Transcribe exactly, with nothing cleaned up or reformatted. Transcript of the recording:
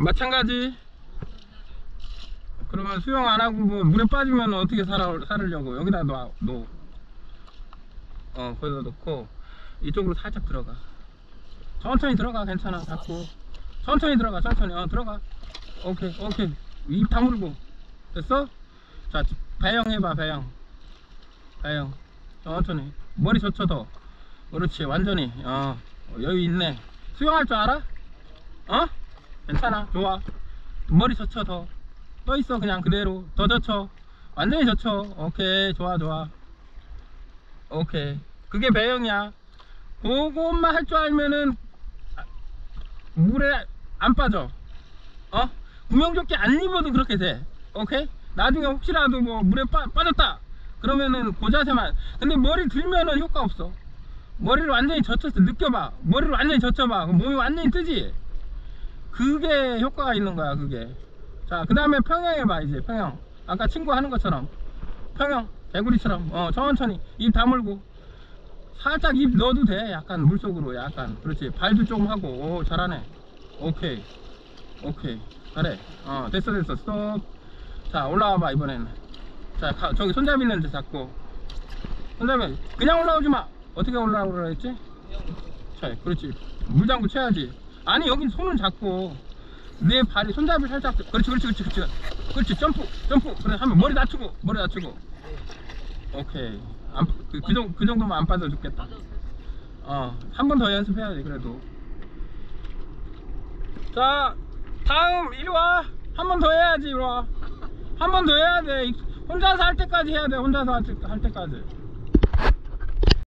마찬가지. 그러면 수영 안 하고 뭐 물에 빠지면 어떻게 살아, 살으려고 여기다 놔, 놓. 어, 거기다 놓고 이쪽으로 살짝 들어가. 천천히 들어가. 괜찮아. 자꾸 천천히 들어가. 천천히. 어, 들어가. 오케이, 오케이. 입 다물고. 됐어? 자, 배영 해봐. 배영. 배영. 천천히. 머리 젖혀 더. 그렇지. 완전히. 어, 여유 있네. 수영할 줄 알아? 어? 괜찮아. 좋아. 머리 젖혀 더. 떠 있어. 그냥 그대로. 더 젖혀. 완전히 젖혀. 오케이. 좋아, 좋아. 오케이. 그게 배영이야. 그것만 할 줄 알면은 물에 안 빠져. 어? 구명조끼 안 입어도 그렇게 돼. 오케이? 나중에 혹시라도 뭐 물에 빠, 빠졌다 그러면은 그 자세만. 근데 머리 들면은 효과 없어. 머리를 완전히 젖혔어. 느껴봐. 머리를 완전히 젖혀봐. 그럼 몸이 완전히 뜨지. 그게 효과가 있는 거야. 그게. 자, 그 다음에 평영 해봐. 이제 평영. 아까 친구 하는 것처럼 평영. 개구리처럼. 어, 천천히 입 다물고 살짝 입 넣어도 돼. 약간 물속으로. 약간. 그렇지. 발도 좀 하고. 오, 잘하네. 오케이. 오케이. 잘해. 어, 됐어 됐어. 스톱. 자, 올라와봐. 이번에는. 자, 가, 저기 손잡이 있는데 잡고. 손잡이. 그냥 올라오지 마. 어떻게 올라오라 했지? 자, 그렇지. 물장구 쳐야지. 아니, 여기 손을 잡고 내 발이 손잡이 살짝. 그렇지 그렇지 그렇지 그렇지. 그렇지. 점프 점프. 그래. 하면 머리 낮추고 머리 낮추고. 오케이. 안, 그, 그, 정도, 그 정도면 안 빠져 죽겠다. 어, 한 번 더 연습해야 돼. 그래도. 자, 다음 이리 와. 한 번 더 해야지. 이리 와. 한 번 더 해야 돼. 혼자서 할 때까지 해야 돼. 혼자서 할, 때, 할 때까지.